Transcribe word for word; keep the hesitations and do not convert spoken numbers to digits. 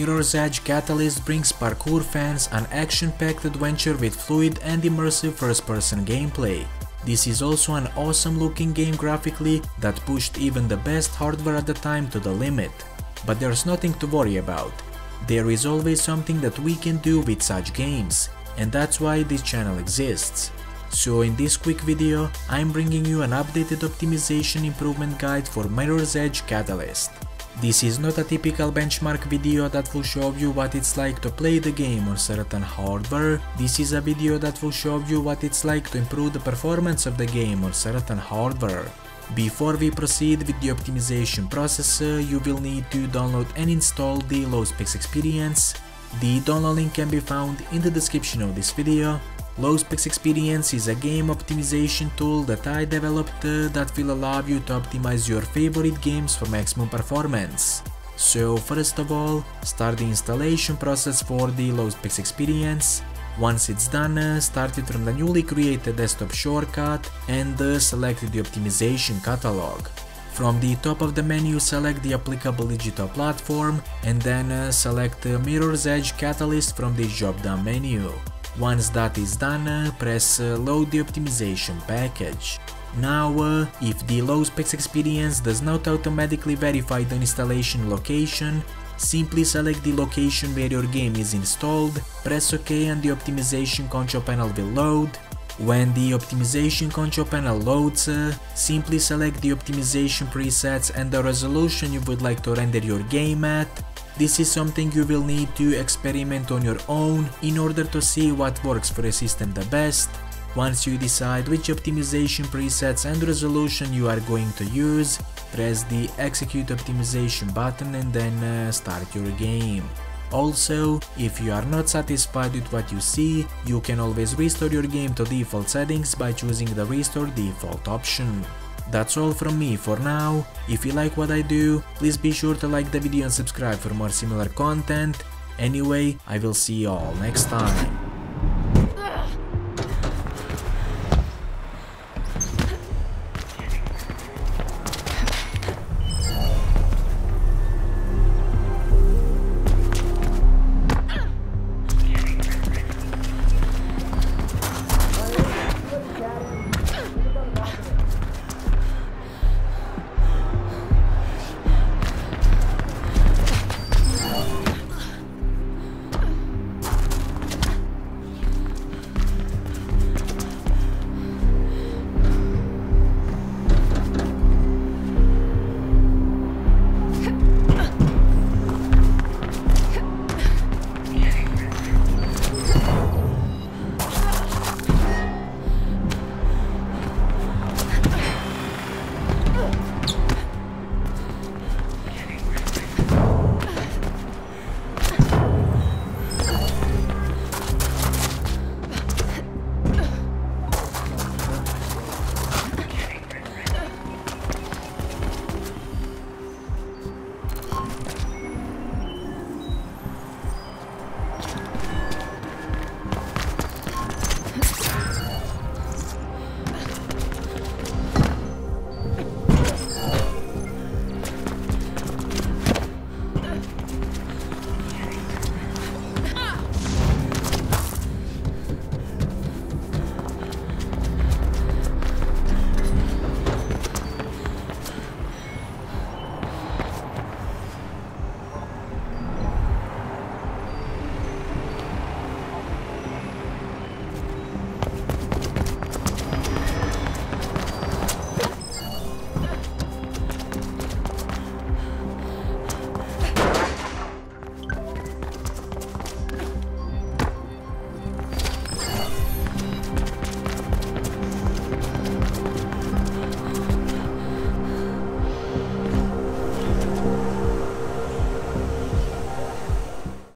Mirror's Edge Catalyst brings parkour fans an action-packed adventure with fluid and immersive first-person gameplay. This is also an awesome looking game graphically that pushed even the best hardware at the time to the limit. But there's nothing to worry about. There is always something that we can do with such games, and that's why this channel exists. So in this quick video, I'm bringing you an updated optimization improvement guide for Mirror's Edge Catalyst. This is not a typical benchmark video that will show you what it's like to play the game on certain hardware. This is a video that will show you what it's like to improve the performance of the game on certain hardware. Before we proceed with the optimization process, you will need to download and install the LowSpecs Experience. The download link can be found in the description of this video. LowSpecs Experience is a game optimization tool that I developed uh, that will allow you to optimize your favorite games for maximum performance. So first of all, start the installation process for the LowSpecs Experience. Once it's done, uh, start it from the newly created desktop shortcut and uh, select the optimization catalog. From the top of the menu, select the applicable digital platform and then uh, select uh, Mirror's Edge Catalyst from the drop-down menu. Once that is done, uh, press uh, load the optimization package. Now, uh, if the LowSpecs Experience does not automatically verify the installation location, simply select the location where your game is installed, press OK and the optimization control panel will load. When the optimization control panel loads, uh, simply select the optimization presets and the resolution you would like to render your game at. This is something you will need to experiment on your own in order to see what works for your system the best. Once you decide which optimization presets and resolution you are going to use, press the execute optimization button and then uh, start your game. Also, if you are not satisfied with what you see, you can always restore your game to default settings by choosing the restore default option. That's all from me for now. If you like what I do, please be sure to like the video and subscribe for more similar content. Anyway, I will see you all next time.